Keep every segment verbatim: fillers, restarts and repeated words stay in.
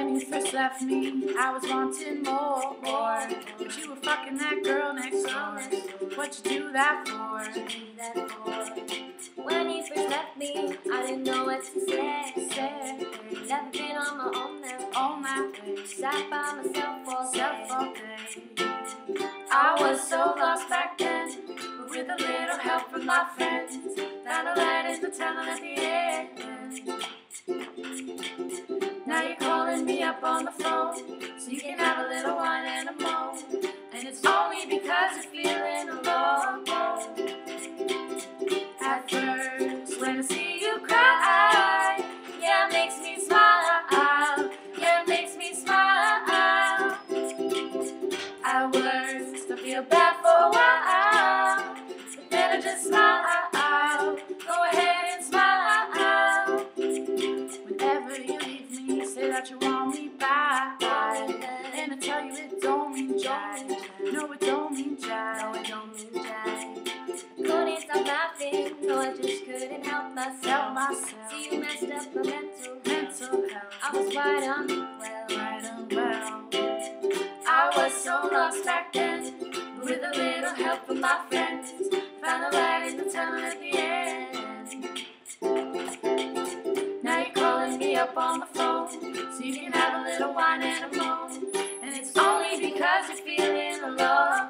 When you first left me, I was wanting more, more. But you were fucking that girl next door. What'd you do that for? When you first left me, I didn't know what to say. say. Never been on my own now. On that way, Sat by myself all self day. all day. I was so lost back then, but with a little help from my friends, found a light in the tunnel at the end. Now you're calling me up on the phone, so you can have a little wine and a moan. And it's only because you're feeling alone. At first, when I see you cry, yeah, it makes me smile. Yeah, it makes me smile. At worst, I feel bad for a while, but then I just smile. Go ahead and smile. Whenever you leave me, say that you want me back, and I tell you it don't mean jack. No, it don't mean jack. No, it don't mean jack. Couldn't stop laughing, no, I just couldn't help myself. Tell myself, See, you messed up my mental mental health. I was right unwell. Right and well. I was so lost back then, but with a little help from my friends, found a light in the tunnel at the end. Now you're calling me up on the phone, so you can have a little wine and a moan. And it's only because you're feeling alone.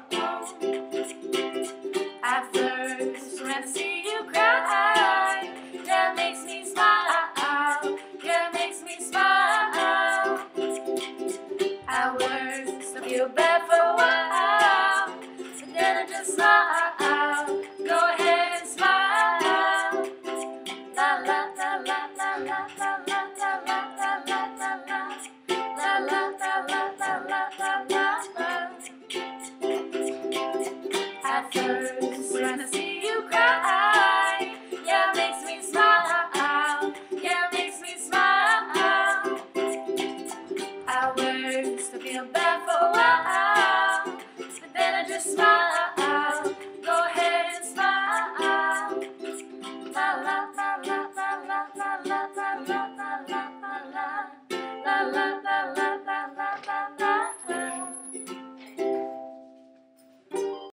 At first, when I see you cry, That makes me smile. yeah, it makes me smile. At worst, I feel bad for a while, but then I just smile. Go ahead and smile. La la la la la la la.